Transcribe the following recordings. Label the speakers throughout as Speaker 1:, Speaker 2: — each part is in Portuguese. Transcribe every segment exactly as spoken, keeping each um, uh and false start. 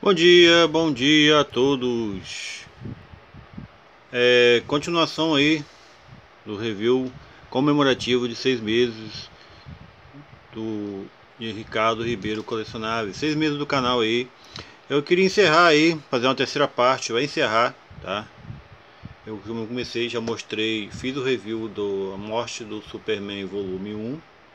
Speaker 1: Bom dia, bom dia a todos. É, continuação aí do review comemorativo de seis meses do de Ricardo Ribeiro Colecionáveis. Seis meses do canal aí. Eu queria encerrar aí, fazer uma terceira parte, vai encerrar, tá? Eu comecei, já mostrei, fiz o review do A Morte do Superman volume um.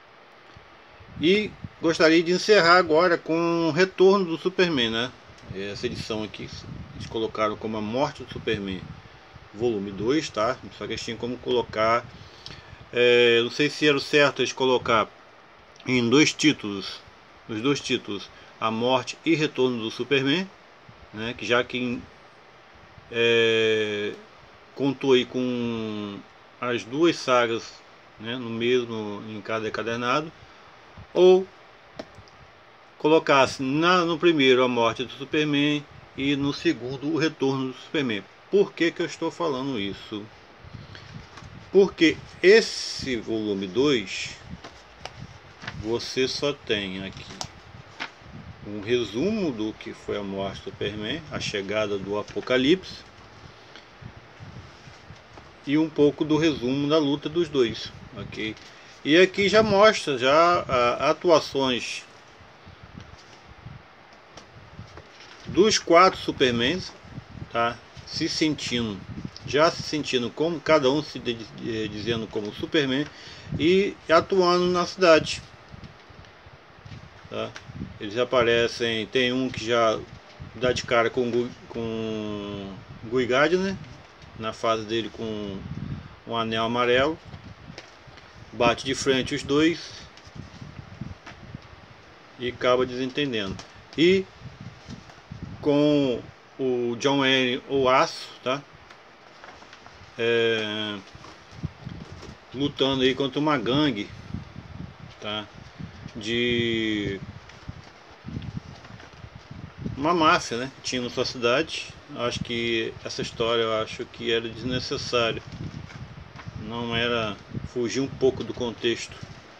Speaker 1: E gostaria de encerrar agora com o retorno do Superman, né? Essa edição aqui eles colocaram como A Morte do Superman volume dois, tá? Só que eles tinham como colocar, é, não sei se era o certo eles colocar em dois títulos, os dois títulos, A Morte e Retorno do Superman, né? Que já que é, contou aí com as duas sagas, né, no mesmo, em cada encadernado, ou colocasse na, no primeiro A Morte do Superman e no segundo O Retorno do Superman. Por que que eu estou falando isso? Porque esse volume dois você só tem aqui um resumo do que foi a morte do Superman, a chegada do Apocalipse, e um pouco do resumo da luta dos dois, ok? E aqui já mostra já a, atuações dos quatro Supermans, tá? Se sentindo, já se sentindo como cada um se de, de, dizendo como Superman e atuando na cidade, tá? Eles aparecem, tem um que já dá de cara com com Guy Gardner na fase dele com um anel amarelo, bate de frente os dois e acaba desentendendo. E com o John Wayne, o Aço, tá? É, lutando aí contra uma gangue, tá? De uma máfia, né? Tinha na sua cidade. Acho que essa história eu acho que era desnecessária. Não era, fugir um pouco do contexto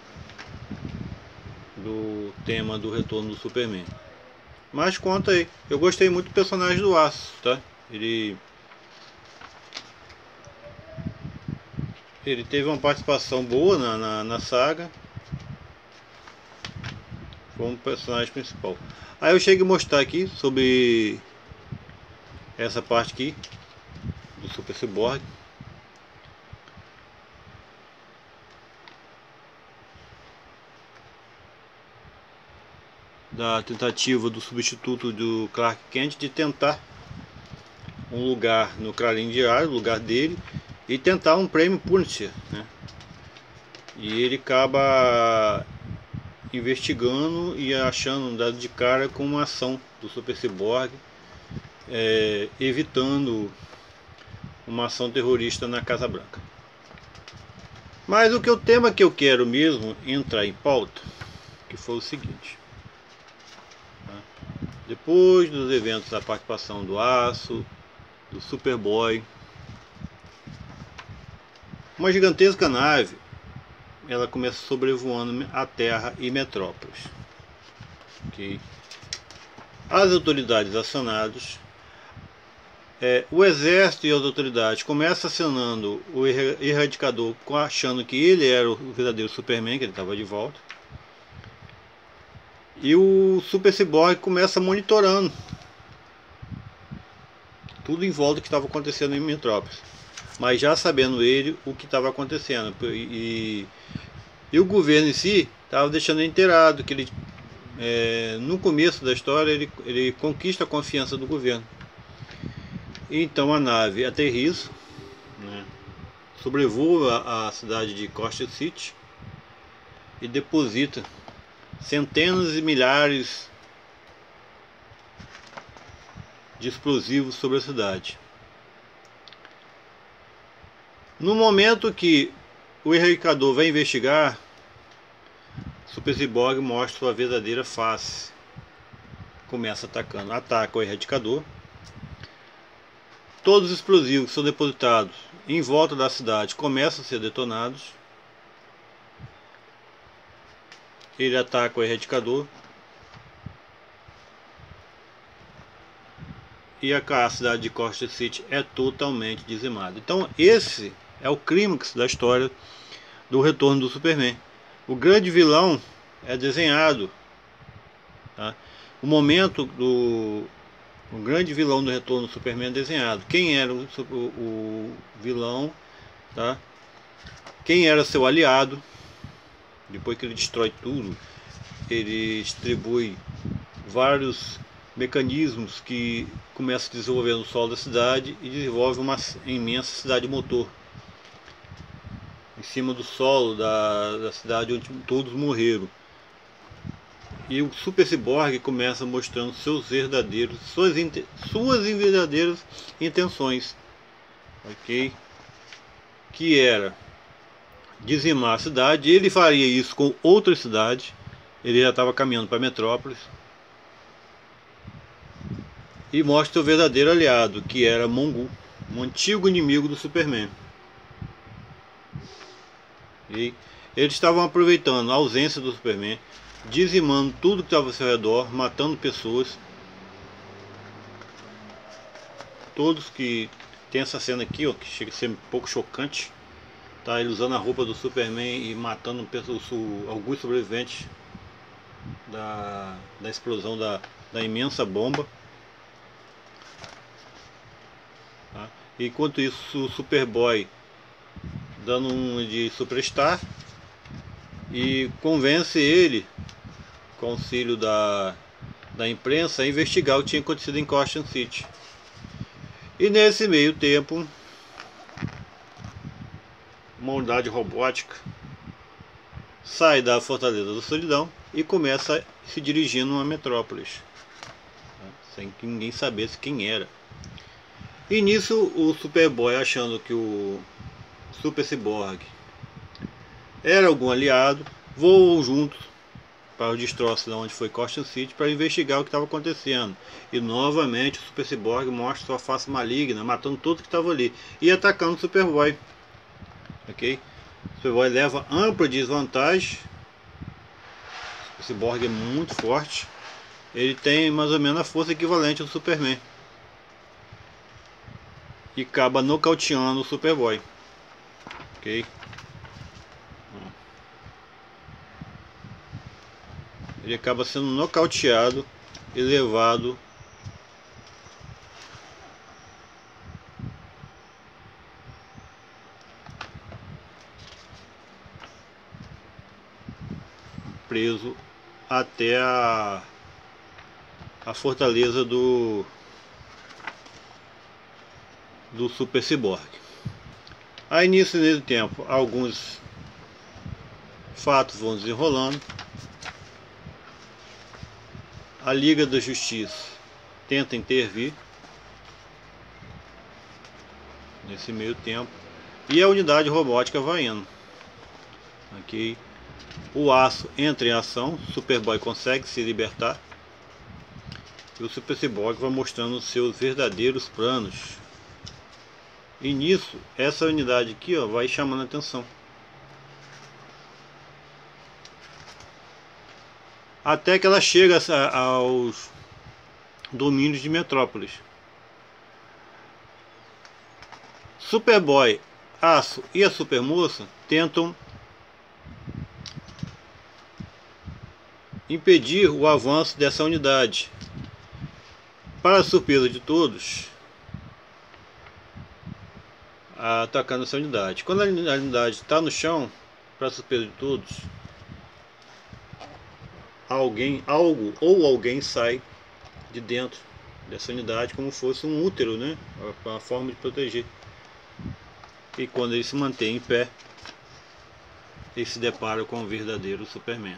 Speaker 1: do tema do retorno do Superman. Mas conta aí. Eu gostei muito do personagem do Aço, tá? Ele ele teve uma participação boa na, na, na saga como personagem principal. Aí eu chego a mostrar aqui sobre essa parte aqui do Super Cyborg. Da tentativa do substituto do Clark Kent de tentar um lugar no Clarim Diário, o lugar dele, e tentar um prêmio Pulitzer, né? E ele acaba investigando e achando, dado de cara com uma ação do Super Cyborg, é, evitando uma ação terrorista na Casa Branca. Mas o que o tema que eu quero mesmo entrar em pauta, que foi o seguinte: tá? Depois dos eventos da participação do Aço, do Superboy, uma gigantesca nave, ela começa sobrevoando a Terra e Metrópolis. Okay? As autoridades acionadas, é, o exército e as autoridades começam acionando o Erradicador, achando que ele era o verdadeiro Superman, que ele estava de volta. E o Super Cyborg começa monitorando tudo em volta que estava acontecendo em Metrópolis, mas já sabendo ele o que estava acontecendo. E, e o governo em si estava deixando ele inteirado, que ele, é, no começo da história, ele, ele conquista a confiança do governo. Então a nave aterriza, né, sobrevoa a cidade de Costa City e deposita centenas e milhares de explosivos sobre a cidade. No momento que o Erradicador vai investigar, Super Cyborg mostra sua verdadeira face. Começa atacando, ataca o Erradicador. Todos os explosivos que são depositados em volta da cidade começam a ser detonados. Ele ataca o Erradicador. e a cidade de Gotham City é totalmente dizimada. Então esse é o clímax da história do retorno do Superman. O grande vilão é desenhado, tá? O momento do o grande vilão do retorno do Superman é desenhado. Quem era o, o, o vilão, tá? Quem era seu aliado? Depois que ele destrói tudo, ele distribui vários mecanismos que começam a desenvolver no solo da cidade e desenvolve uma imensa cidade motor em cima do solo da, da cidade onde todos morreram. E o Super Cyborg começa mostrando seus verdadeiros, suas, suas verdadeiras intenções, ok? Que era dizimar a cidade. Ele faria isso com outras cidades. Ele já estava caminhando para Metrópolis. E mostra o verdadeiro aliado, que era Mongul, um antigo inimigo do Superman. E eles estavam aproveitando a ausência do Superman, dizimando tudo que estava ao seu redor, matando pessoas. Todos que tem essa cena aqui, ó, que chega a ser um pouco chocante, tá? Ele usando a roupa do Superman e matando pessoas, alguns sobreviventes da, da explosão da, da imensa bomba. Tá? Enquanto isso, o Superboy dando um de Superstar e convence ele, com auxílio da, da imprensa, a investigar o que tinha acontecido em Gotham City. E nesse meio tempo, uma unidade robótica sai da Fortaleza da Solidão e começa a se dirigindo a Metrópolis, sem que ninguém soubesse quem era. E nisso o Superboy, achando que o Super Cyborg era algum aliado, voam juntos para o destroço de onde foi Gotham City para investigar o que estava acontecendo. E novamente o Super Cyborg mostra sua face maligna, matando tudo que estava ali e atacando o Superboy. Ok? O Superboy leva ampla desvantagem. O Cyborg é muito forte. Ele tem mais ou menos a força equivalente ao Superman. E acaba nocauteando o Superboy. Ok? Ele acaba sendo nocauteado e levado preso até a, a fortaleza do do Super Cyborg. Aí nisso, nesse tempo, alguns fatos vão desenrolando. A Liga da Justiça tenta intervir nesse meio tempo e a unidade robótica vai indo. Okay. O aço entra em ação, o Superboy consegue se libertar e o Super Cyborg vai mostrando os seus verdadeiros planos. E nisso, essa unidade aqui, ó, vai chamando a atenção. Até que ela chega aos domínios de Metrópolis. Superboy, Aço e a Supermoça tentam impedir o avanço dessa unidade. Para a surpresa de todos, atacando essa unidade. Quando a unidade está no chão, para a surpresa de todos, alguém, algo ou alguém sai de dentro dessa unidade como fosse um útero, né? Uma forma de proteger. E quando ele se mantém em pé, ele se depara com o verdadeiro Superman.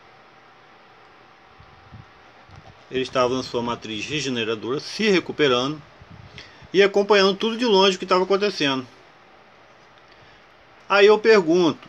Speaker 1: Ele estava na sua matriz regeneradora, se recuperando e acompanhando tudo de longe o que estava acontecendo. Aí eu pergunto,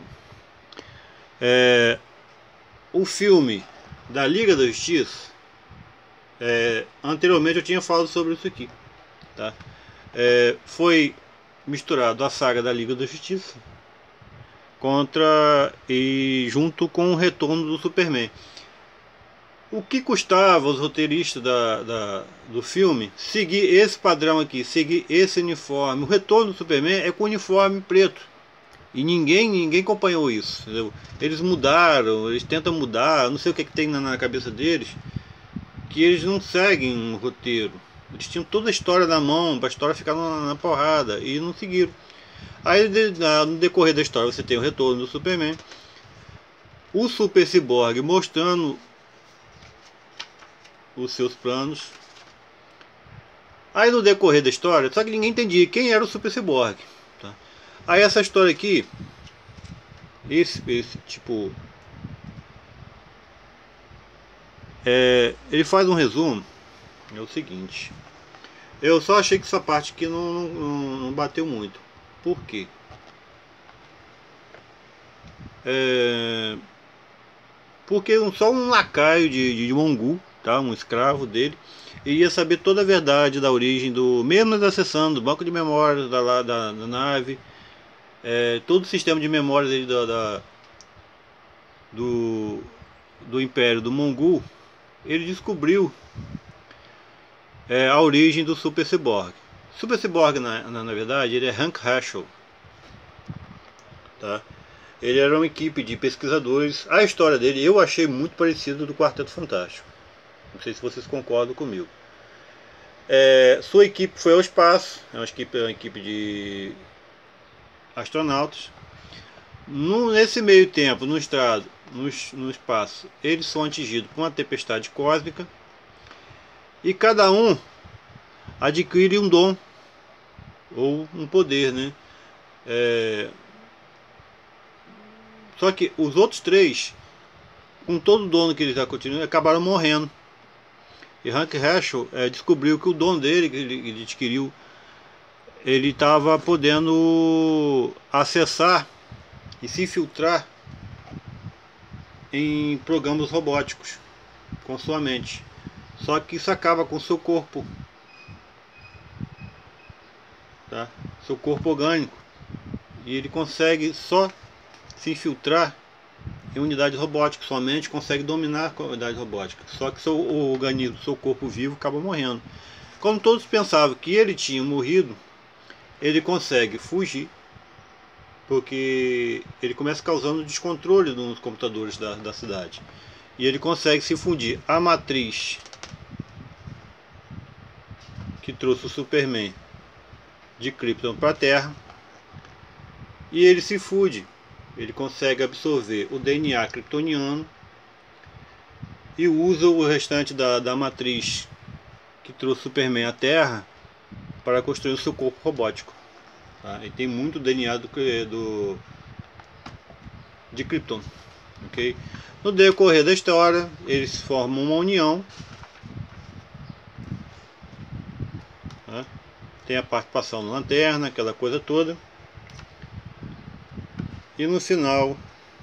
Speaker 1: é, o filme da Liga da Justiça, é, anteriormente eu tinha falado sobre isso aqui, tá? É, foi misturado a saga da Liga da Justiça contra e junto com o retorno do Superman. O que custava os roteiristas da, da, do filme seguir esse padrão aqui, seguir esse uniforme? O retorno do Superman é com uniforme preto. E ninguém, ninguém acompanhou isso. Entendeu? Eles mudaram, eles tentam mudar, não sei o que, é que tem na, na cabeça deles, que eles não seguem um roteiro. Eles tinham toda a história na mão, para a história ficar na, na porrada, e não seguiram. Aí no decorrer da história você tem o retorno do Superman, o Super Cyborg mostrando os seus planos. Aí no decorrer da história, só que ninguém entendia quem era o Super Cyborg, tá? Aí essa história aqui, esse, esse tipo, é, ele faz um resumo. É o seguinte, eu só achei que essa parte aqui não, não, não bateu muito. Por quê? É, porque só um lacaio de, de Mongul, tá? Um escravo dele, iria saber toda a verdade da origem do, mesmo acessando o banco de memórias da, da, da nave, é, todo o sistema de memórias dele, da, da, do, do Império do Mongul. Ele descobriu é, a origem do Super Cyborg. Super Cyborg, na, na, na verdade, ele é Hank Haschel, tá? Ele era uma equipe de pesquisadores. A história dele eu achei muito parecida do Quarteto Fantástico. Não sei se vocês concordam comigo. É, sua equipe foi ao espaço. É uma equipe, uma equipe de astronautas. No, nesse meio tempo, no estrado, no, no espaço, eles são atingidos por uma tempestade cósmica. E cada um adquire um dom ou um poder, né? É, só que os outros três, com todo o dono que eles já continuam, acabaram morrendo. E Hank Haschel é, descobriu que o dono dele, que ele, ele adquiriu, ele estava podendo acessar e se infiltrar em programas robóticos com sua mente. Só que isso acaba com o seu corpo, tá? Seu corpo orgânico. E ele consegue só se infiltrar em unidades robóticas, somente consegue dominar a unidade robótica. Só que seu organismo, seu corpo vivo, acaba morrendo. Como todos pensavam que ele tinha morrido, ele consegue fugir, porque ele começa causando descontrole nos computadores da, da cidade. E ele consegue se fundir. A matriz que trouxe o Superman de Krypton para a Terra, e ele se funde. Ele consegue absorver o D N A kryptoniano e usa o restante da, da matriz que trouxe o Superman à Terra para construir o seu corpo robótico, tá? E tem muito D N A do, do, de Krypton, ok? No decorrer da história, eles formam uma união, tá? Tem a participação da lanterna, aquela coisa toda. E no final,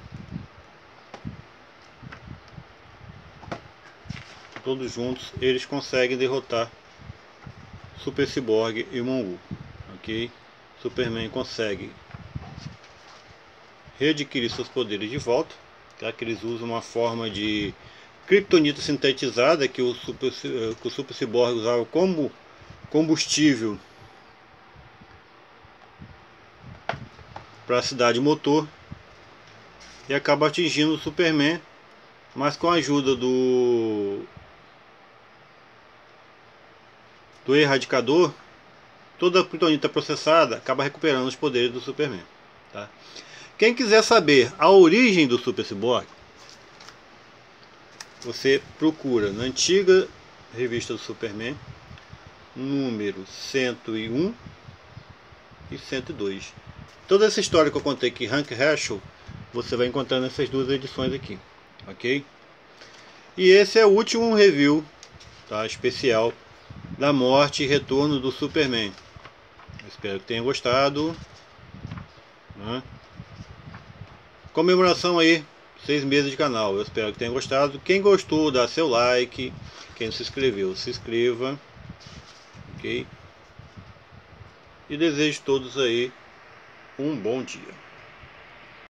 Speaker 1: todos juntos, eles conseguem derrotar Super Cyborg e Mongul, ok? Superman consegue readquirir seus poderes de volta, tá? Que eles usam uma forma de kryptonita sintetizada que o Super, que o Super Cyborg usava como combustível para a cidade motor, e acaba atingindo o Superman, mas com a ajuda do do erradicador, toda a kryptonita processada acaba recuperando os poderes do Superman, tá? Quem quiser saber a origem do Super Cyborg, você procura na antiga revista do Superman, número cento e um e cento e dois. Toda essa história que eu contei aqui, Hank Haschel, você vai encontrar nessas duas edições aqui, ok? E esse é o último review, tá, especial da morte e retorno do Superman. Eu espero que tenha gostado, né? Comemoração aí, seis meses de canal. Eu espero que tenha gostado. Quem gostou, dá seu like. Quem não se inscreveu, se inscreva, ok? E desejo a todos aí um bom dia.